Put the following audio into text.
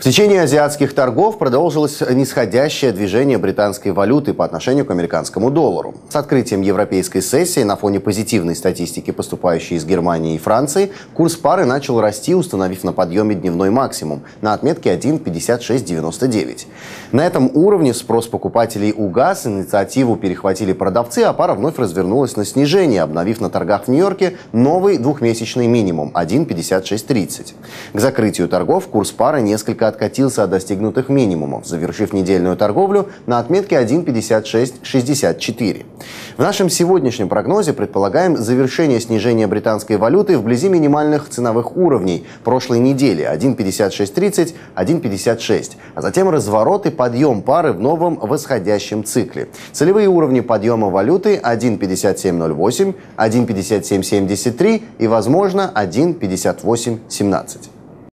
течение азиатских торгов продолжилось нисходящее движение британской валюты по отношению к американскому доллару. С открытием европейской сессии на фоне позитивной статистики, поступающей из Германии и Франции, курс пары начал расти, установив на подъеме дневной максимум на отметке 1,5699. На этом уровне спрос покупателей угас, инициативу перехватили продавцы, а пара вновь развернулась на снижение, обновив на торгах в Нью-Йорке новый двухмесячный минимум – 1,5630. К закрытию торгов курс пары несколько откатился от достигнутых минимумов, завершив недельную торговлю на отметке 1,5664. В нашем сегодняшнем прогнозе предполагаем завершение снижения британской валюты вблизи минимальных ценовых уровней прошлой недели – 1,5630, 1,56, а затем разворот и подъем пары в новом восходящем цикле. Целевые уровни подъема валюты – 1,5708, 1,5773 и, возможно, 1,5817.